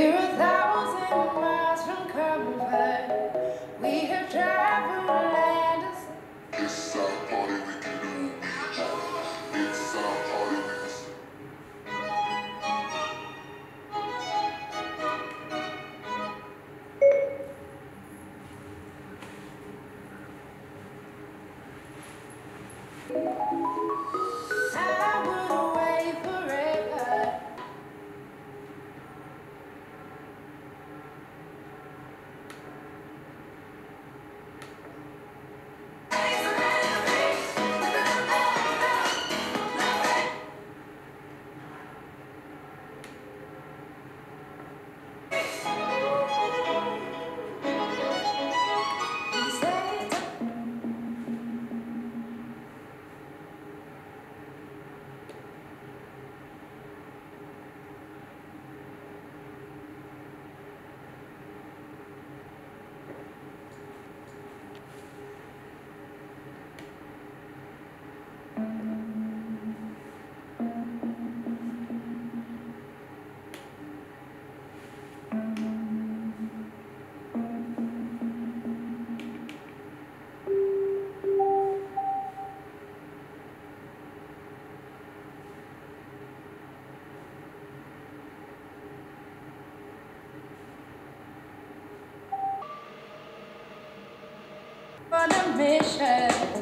We're 1,000 miles from comfort. We have traveled land of It's our party, we can do what we want. It's our party, we can. I would wait forever. On a mission.